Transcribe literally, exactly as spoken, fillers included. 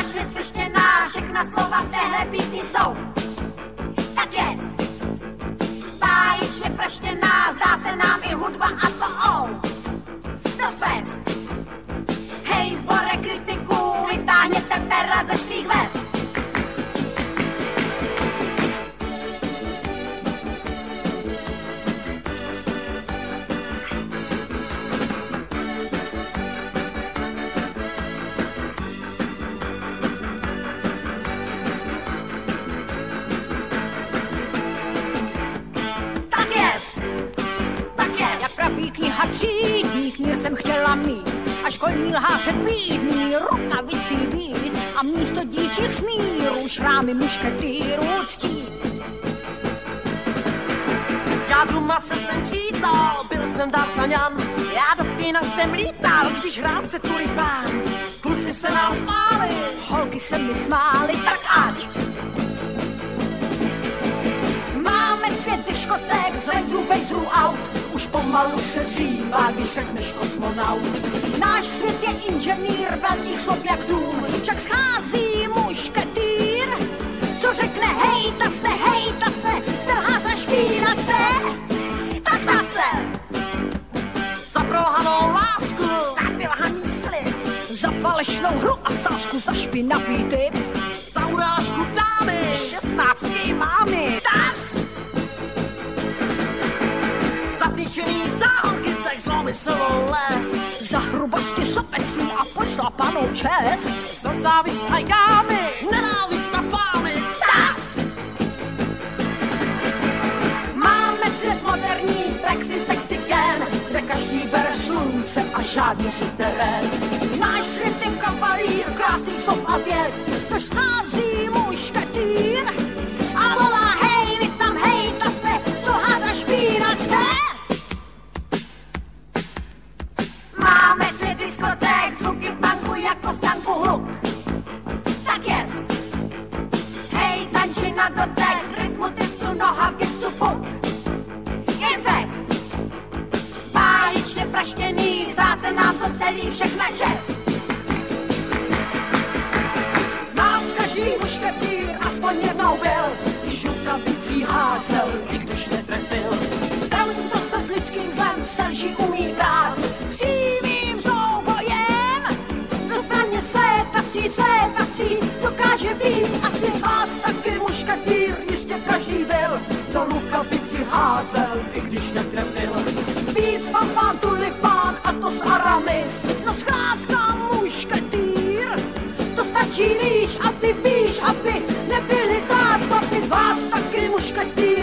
náš vytřeštěná, všechna slova v téhle písni jsou. Tak jest, báječně praštěná, zdá se nám i hudba a to ou. To fest, hej zbore kritiků, vytáhněte pera ze svých vest. Kniha třídní, knír jsem chtěla mít, a školní lháře bídný, rukavicí být, a místo dívčích smírů šrámy mušketýrů ctít. Já doma se jsem čítal, byl jsem D'Artagnan, já do kina jsem lítal, když hrál se tulipán. Kluci se nám smáli, holky se mi smály, tak ať. Máme svět diskoték, zlezu vejzů aut, už pomalu se zývá, když řekneš kosmonaut. Náš svět je inženýr, velkých slov jak dům, však schází mušketýr, co řekne hej, ta jste, hej, ta jste, trhá za špína jste, tak ta jste. Za prolhanou lásku, za vylhaný slib, za falešnou hru a sásku, za špinavý typ, za urážku dámy, šestnáctky mámy, tas. Za zničený záhonky, tak zlomyslnou les, za hrubosti, sobectví a pošlapanou čest, za závist a jámy, nenávist a fámy, tas! Máme svět moderní, plexi, sexy gen, kde každý bere slunce a žádný suterén. Náš svět je kavalír, krásný slov a věd, to schází mušketýr a volá hej, vy tam hej, ta jste, co háza špína jste. Máme svět diskoték, zvuky banku jako stanku hluk. Tak jest, hej, tanči na dotek, v rytmu tipsu, noha v gipsu puk. Je fest, báječně praštěný, zdá se nám to celý všechna čest. Z nás každý mušketýr aspoň jednou byl, když rukavicí házel, i když netrefil. Ten, kdo se s lidským zlem v selži umí brát, přímým soubojem, do zbraně své tasí, své tasí, dokáže být asi z vás taky mušketýr, jistě každý byl, do rukavici házel, i když netrefil. Být fanfán, tulipán a to z Aramis, no zkrátka mušketýr, to stačí víš a ty víš, aby nebyli z vás, papi z vás taky mušketýr.